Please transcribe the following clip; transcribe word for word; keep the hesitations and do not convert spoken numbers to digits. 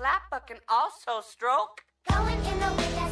slap but can also stroke. Going in the wind as